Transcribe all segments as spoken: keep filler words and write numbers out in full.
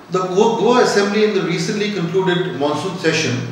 The Goa Assembly in the recently concluded monsoon session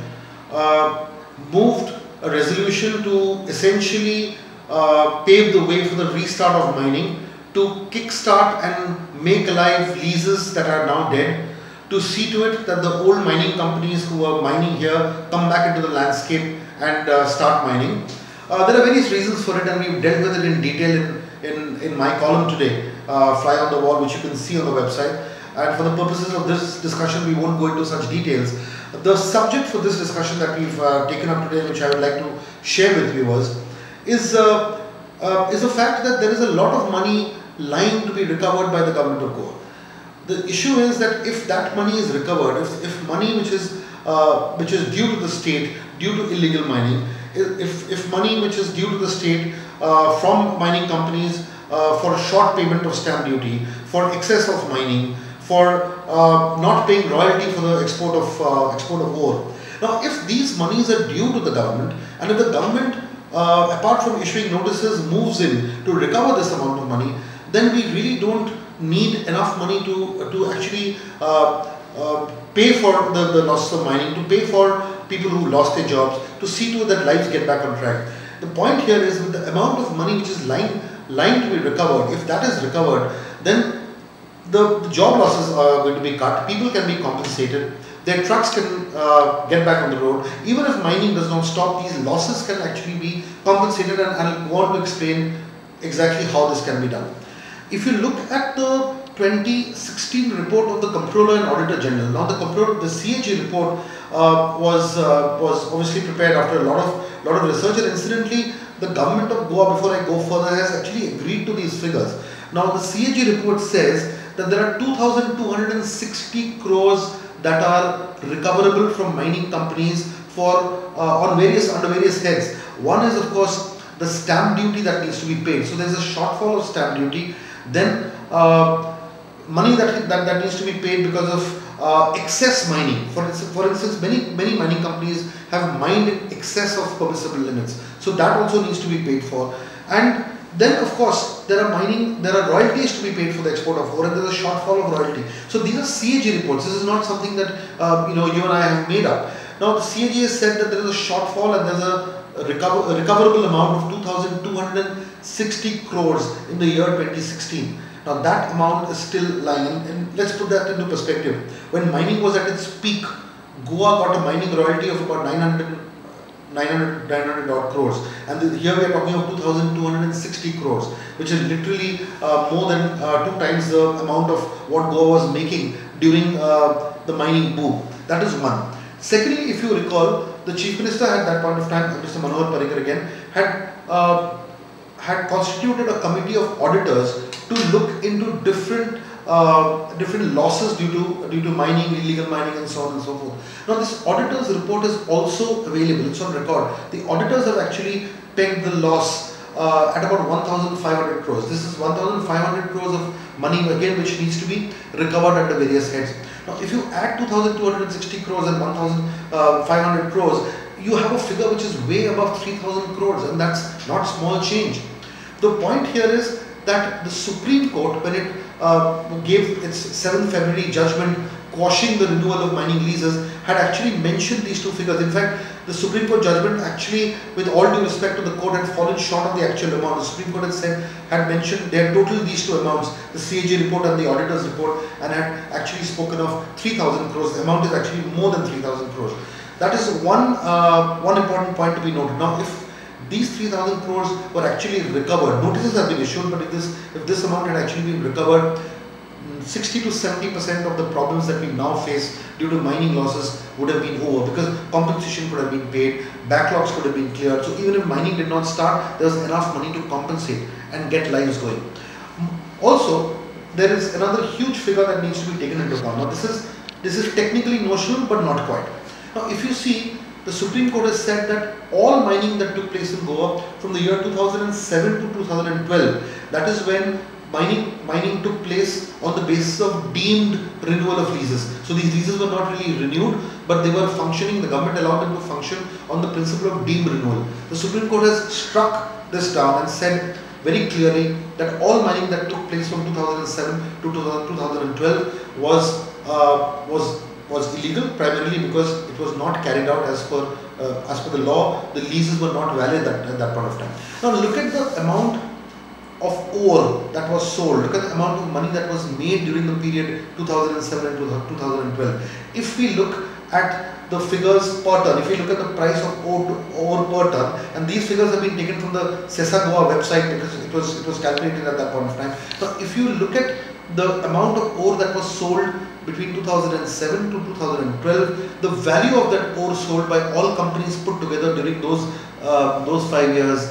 uh, moved a resolution to essentially uh, pave the way for the restart of mining, to kickstart and make alive leases that are now dead, to see to it that the old mining companies who are mining here come back into the landscape and uh, start mining. Uh, there are various reasons for it, and we've dealt with it in detail in, in, in my column today, uh, Fly on the Wall, which you can see on the website. And for the purposes of this discussion, we won't go into such details. The subject for this discussion that we've uh, taken up today, which I would like to share with viewers, is, uh, uh, is the fact that there is a lot of money lying to be recovered by the government of Goa. The issue is that if that money is recovered, if, if money which is, uh, which is due to the state due to illegal mining, if, if money which is due to the state uh, from mining companies uh, for a short payment of stamp duty, for excess of mining, for uh, not paying royalty for the export of uh, export of ore. Now, if these monies are due to the government, and if the government, uh, apart from issuing notices, moves in to recover this amount of money, then we really don't need enough money to to actually uh, uh, pay for the, the loss of mining, to pay for people who lost their jobs, to see to it that lives get back on track. The point here is, with the amount of money which is lying lying to be recovered, if that is recovered, then The, the job losses are going to be cut, people can be compensated, their trucks can uh, get back on the road. Even if mining does not stop, these losses can actually be compensated, and I'll want to explain exactly how this can be done. If you look at the twenty sixteen report of the Comptroller and Auditor General, now the Comptroller, the C A G report uh, was uh, was obviously prepared after a lot of lot of research, and incidentally the government of Goa, before I go further, has actually agreed to these figures. Now the C A G report says that there are two thousand two hundred sixty crores that are recoverable from mining companies for uh, on various under various heads. One is, of course, the stamp duty that needs to be paid. So there is a shortfall of stamp duty. Then uh, money that, that that needs to be paid because of uh, excess mining. For instance, for instance, many many mining companies have mined in excess of permissible limits. So that also needs to be paid for. And then, of course, there are mining, there are royalties to be paid for the export of ore, and there is a shortfall of royalty. So these are C A G reports. This is not something that uh, you know you and I have made up. Now, the C A G has said that there is a shortfall and there is a, recover, a recoverable amount of two thousand two hundred sixty crores in the year twenty sixteen. Now, that amount is still lying, and let's put that into perspective. When mining was at its peak, Goa got a mining royalty of about nine hundred, nine hundred, nine hundred odd crores, and the, here we are talking of two thousand two hundred sixty crores, which is literally uh, more than uh, two times the amount of what Goa was making during uh, the mining boom. That is one. Secondly, if you recall, the Chief Minister at that point of time, Mister Manohar Parrikar again, had uh, had constituted a committee of auditors to look into different Uh, different losses due to due to mining, illegal mining, and so on and so forth. Now, this auditor's report is also available. It's on record. The auditors have actually pegged the loss uh, at about one thousand five hundred crores. This is one thousand five hundred crores of money again, which needs to be recovered under various heads. Now, if you add two thousand two hundred sixty crores and one thousand five hundred crores, you have a figure which is way above three thousand crores, and that's not small change. The point here is that the Supreme Court, when it uh, gave its seventh February judgment quashing the renewal of mining leases, had actually mentioned these two figures. In fact, the Supreme Court judgment actually, with all due respect to the court, had fallen short of the actual amount. The Supreme Court had said, had mentioned, they had totaled these two amounts, the C A G report and the auditor's report, and had actually spoken of three thousand crores. The amount is actually more than three thousand crores. That is one, uh, one important point to be noted. Now, if these three thousand crores were actually recovered, notices have been issued, but if this, if this amount had actually been recovered, sixty to seventy percent of the problems that we now face due to mining losses would have been over, because compensation could have been paid, backlogs could have been cleared. So even if mining did not start, there was enough money to compensate and get lives going. Also, there is another huge figure that needs to be taken into account. Now, this is, this is technically notional, but not quite. Now, if you see, the Supreme Court has said that all mining that took place in Goa from the year two thousand seven to two thousand twelve, that is when mining mining took place on the basis of deemed renewal of leases. So these leases were not really renewed, but they were functioning, the government allowed them to function on the principle of deemed renewal. The Supreme Court has struck this down and said very clearly that all mining that took place from two thousand seven to two thousand twelve was uh, was was illegal, primarily because it was not carried out as per uh, as per the law. The leases were not valid at, at that point of time. Now look at the amount of ore that was sold. Look at the amount of money that was made during the period two thousand seven and two thousand twelve. If we look at the figures per ton, if we look at the price of ore, ore per ton, and these figures have been taken from the CESA Goa website because it was it was calculated at that point of time. Now if you look at the amount of ore that was sold between two thousand seven to two thousand twelve, the value of that ore sold by all companies put together during those uh, those five years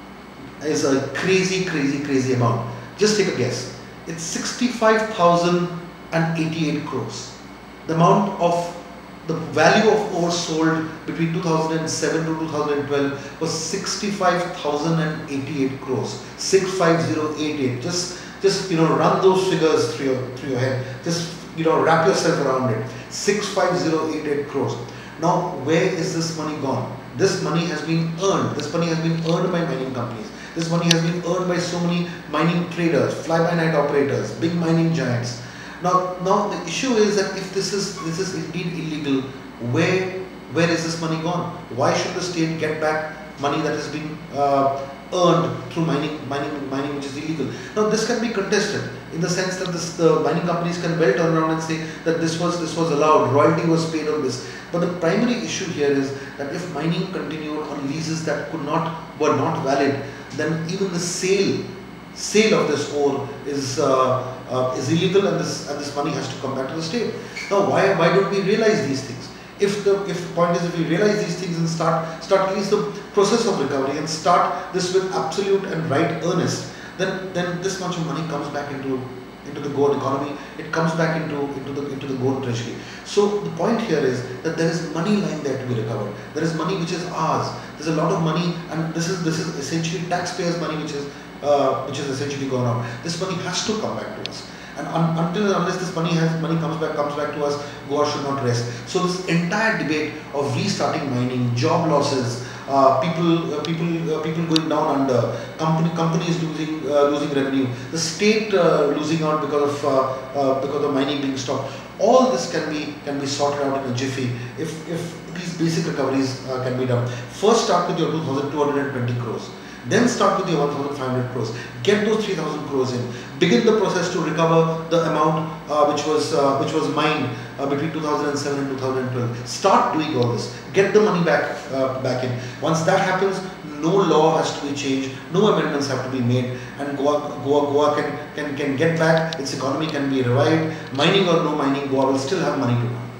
is a crazy, crazy, crazy amount. Just take a guess. It's sixty-five thousand eighty-eight crores. The amount of the value of ore sold between two thousand seven to two thousand twelve was sixty-five thousand eighty-eight crores. six five zero eight eight. Just, just you know, run those figures through your through your head. Just you know, wrap yourself around it. six five zero eight eight crores. Now, where is this money gone? This money has been earned. This money has been earned by mining companies. This money has been earned by so many mining traders, fly-by-night operators, big mining giants. Now, now the issue is that if this is this is indeed illegal, where where is this money gone? Why should the state get back money that has been uh, earned through mining, mining, mining which is illegal? Now, this can be contested in the sense that this, the mining companies can well turn around and say that this was this was allowed, royalty was paid on this. But the primary issue here is that if mining continued on leases that could not were not valid, then even the sale sale of this ore is uh, uh, is illegal, and this and this money has to come back to the state. Now, why why don't we realize these things? If the if the point is, if we realize these things and start start at least the process of recovery and start this with absolute and right earnest, then then this much of money comes back into into the gold economy. It comes back into into the into the gold treasury. So the point here is that there is money lying there to be recovered. There is money which is ours. There's a lot of money, and this is this is essentially taxpayers' money which is uh, which is essentially gone out. This money has to come back to us. And un until and unless this money has money comes back comes back to us, Goa should not rest. So this entire debate of restarting mining, job losses, uh, people uh, people uh, people going down under, company companies losing uh, losing revenue, the state uh, losing out because of uh, uh, because of mining being stopped. All this can be can be sorted out in a jiffy if if these basic recoveries uh, can be done. First, start with your two thousand two hundred twenty crores. Then start with your one thousand five hundred crores. Get those three thousand crores in. Begin the process to recover the amount uh, which was uh, which was mined uh, between two thousand seven and two thousand twelve. Start doing all this. Get the money back uh, back in. Once that happens, no law has to be changed. No amendments have to be made, and Goa Goa Goa can can can get back. Its economy can be revived. Mining or no mining, Goa will still have money to run.